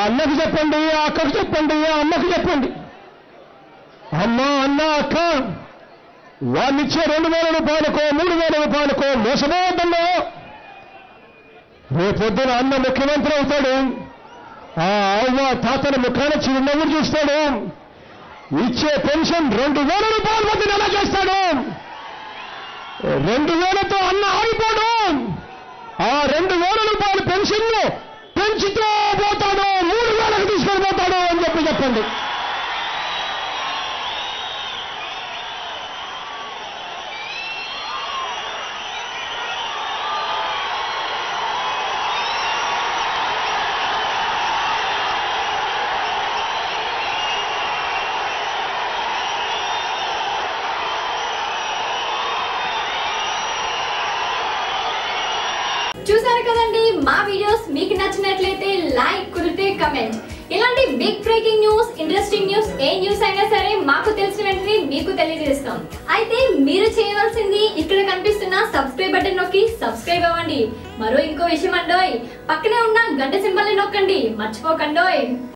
అన్నకు చెప్పండి, ఆ అక్కకు చెప్పండి, ఆ అమ్మకు చెప్పండి. అమ్మ, అన్న, అక్క, వాళ్ళిచ్చే 2,000 రూపాయలకో 3,000 రూపాయలకో మోసపోవద్దమ్మా. రేపొద్దున అన్న ముఖ్యమంత్రి అవుతాడు. ఆ అవ్వ తాతల ముఖాన చిరునవ్వులు చూస్తాడు. ఇచ్చే పెన్షన్ 2,000 రూపాయల మధ్య నెల చేస్తాడు. 2,000తో అన్న ఆగిపోడు. ఆ 2,000 రూపాయల పెన్షన్లు పెంచుతూ పోతాడు, 3,000కు తీసుకొని పోతాడు అని చెప్పండి. చూసారు కదండి, మా వీడియోస్ మీకు నచ్చినట్లయితే లైక్, కుదిరితే కమెంట్. ఇలాంటి big breaking news, interesting news, ఏ న్యూస్ అయినా సరే మాకు తెలిసిన వెంటనే మీకు తెలియజేస్తాం. అయితే మీరు చేయవలసింది ఇక్కడ కనిపిస్తున్న సబ్స్క్రైబ్ బటన్ నొక్కి సబ్స్క్రైబ్ అవ్వండి. ఇంకో విషయం అండోయ్, పక్కనే ఉన్న గంట సింబల్ ని నొక్కండి, మర్చిపోకండోయ్.